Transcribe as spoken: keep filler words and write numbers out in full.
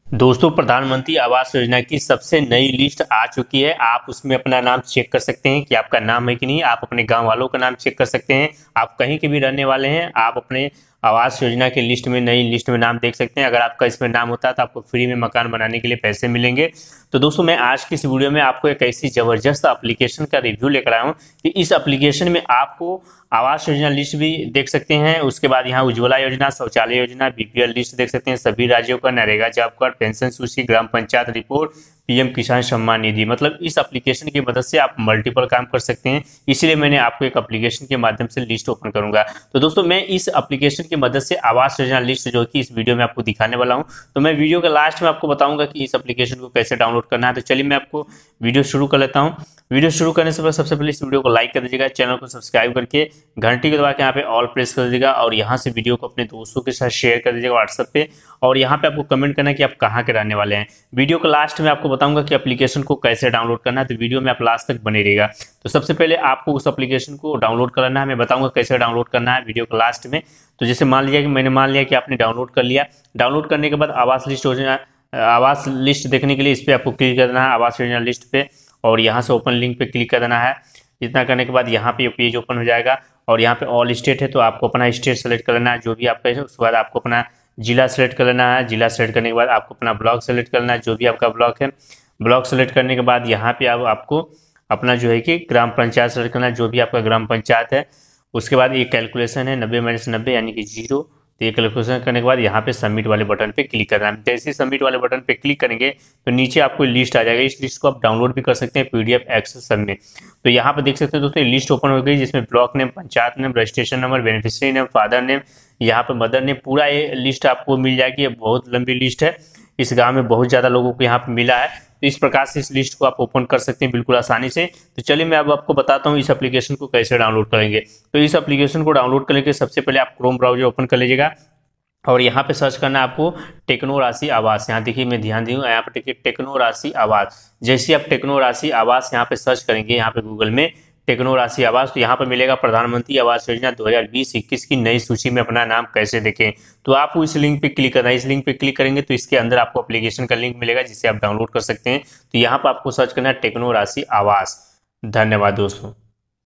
दोस्तों, प्रधानमंत्री आवास योजना की सबसे नई लिस्ट आ चुकी है। आप उसमें अपना नाम चेक कर सकते हैं कि आपका नाम है कि नहीं। आप अपने गांव वालों का नाम चेक कर सकते हैं। आप कहीं के भी रहने वाले हैं, आप अपने आवास योजना की लिस्ट में, नई लिस्ट में नाम देख सकते हैं। अगर आपका इसमें नाम होता है तो आपको फ्री में मकान बनाने के लिए पैसे मिलेंगे। तो दोस्तों, मैं आज की इस वीडियो में आपको एक ऐसी जबरदस्त एप्लीकेशन का रिव्यू लेकर आया हूँ कि इस एप्लीकेशन में आपको आवास योजना लिस्ट भी देख सकते हैं। उसके बाद यहाँ उज्ज्वला योजना, शौचालय योजना, बीपीएल लिस्ट देख सकते हैं, सभी राज्यों का, नरेगा जॉब कार्ड, पेंशन सूची, ग्राम पंचायत रिपोर्ट, पीएम किसान सम्मान निधि। मतलब इस एप्लीकेशन की मदद से आप मल्टीपल काम कर सकते हैं। इसलिए मैंने आपको एक एप्लीकेशन के माध्यम से लिस्ट ओपन करूंगा। तो दोस्तों, मैं इस एप्लीकेशन की मदद से आवास योजना लिस्ट जो कि इस वीडियो में आपको दिखाने वाला हूं, तो मैं वीडियो के लास्ट में आपको बताऊंगा कि इस एप्लीकेशन को कैसे डाउनलोड करना है। तो चलिए मैं आपको वीडियो शुरू कर लेता हूँ। वीडियो शुरू करने से पहले सबसे पहले इस वीडियो को लाइक कर दीजिएगा, चैनल को सब्सक्राइब करके घंटी को दबा के यहाँ पे ऑल प्रेस कर दीजिएगा और यहाँ से वीडियो को अपने दोस्तों के साथ शेयर कर दीजिएगा व्हाट्सएप पे। और यहाँ पे आपको कमेंट करना है कि आप कहाँ के रहने वाले हैं। वीडियो के लास्ट में आपको बताऊंगा कि एप्लीकेशन को कैसे डाउनलोड करना है, तो वीडियो में आप लास्ट तक बने रहिएगा। तो सबसे पहले आपको उस एप्लीकेशन को डाउनलोड करना है। मैं बताऊंगा कैसे डाउनलोड करना है वीडियो के लास्ट में। तो जैसे मान लिया कि मैंने मान लिया कि आपने डाउनलोड कर लिया। डाउनलोड करने के बाद आवास लिस्ट योजना आवास लिस्ट देखने के लिए इस पर आपको क्लिक करना है, आवास योजना लिस्ट पे, और यहाँ से ओपन लिंक पे क्लिक कर देना है। इतना करने के बाद यहाँ पे पेज ओपन हो जाएगा और यहाँ पे ऑल स्टेट है, तो आपको अपना स्टेट सेलेक्ट कर लेना है जो भी आपका है। उसके बाद आपको अपना जिला सेलेक्ट कर लेना है। जिला सेलेक्ट करने के बाद आपको अपना ब्लॉक सेलेक्ट करना है, जो भी आपका ब्लॉक है। ब्लॉक सेलेक्ट करने के बाद यहाँ पे आप, आपको अपना जो है कि ग्राम पंचायत सेलेक्ट करना है, जो भी आपका ग्राम पंचायत है। उसके बाद ये कैलकुलेशन है नब्बे माइनस नब्बे यानी कि जीरो। तो ये कैलकुलेशन करने के बाद यहाँ पे सबमिट वाले बटन पे क्लिक करना है। जैसे ही सबमिट वाले बटन पे क्लिक करेंगे तो नीचे आपको लिस्ट आ जाएगा। इस लिस्ट को आप डाउनलोड भी कर सकते हैं पीडीएफ एक्सेस में। तो यहाँ पे देख सकते हैं दोस्तों, लिस्ट ओपन हो गई जिसमें block name, panchayat name, registration number, beneficiary name, father name, यहाँ पे मदर नेम, पूरा ये लिस्ट आपको मिल जाएगी। ये बहुत लंबी लिस्ट है, इस गाँव में बहुत ज़्यादा लोगों को यहाँ पे मिला है। तो इस प्रकार से इस लिस्ट को आप ओपन कर सकते हैं बिल्कुल आसानी से। तो चलिए मैं अब आपको बताता हूँ इस एप्लीकेशन को कैसे डाउनलोड करेंगे। तो इस एप्लीकेशन को डाउनलोड करने के सबसे पहले आप क्रोम ब्राउजर ओपन कर लीजिएगा और यहाँ पे सर्च करना है आपको टेक्नो राशि आवास। यहाँ देखिए मैं ध्यान दी हूँ, यहाँ पे देखिए टेक्नो राशि आवास। जैसे आप टेक्नो राशि आवास यहाँ पे सर्च करेंगे, यहाँ पे गूगल में टेक्नो राशि आवास, तो यहाँ पे मिलेगा प्रधानमंत्री आवास योजना दो हज़ार बीस इक्कीस की नई सूची में अपना नाम कैसे देखें। तो आप इस लिंक पे क्लिक करना है। इस लिंक पे क्लिक करेंगे तो इसके अंदर आपको एप्लीकेशन का लिंक मिलेगा जिसे आप डाउनलोड कर सकते हैं। तो यहाँ पर आपको सर्च करना है टेक्नो राशि आवास। धन्यवाद दोस्तों।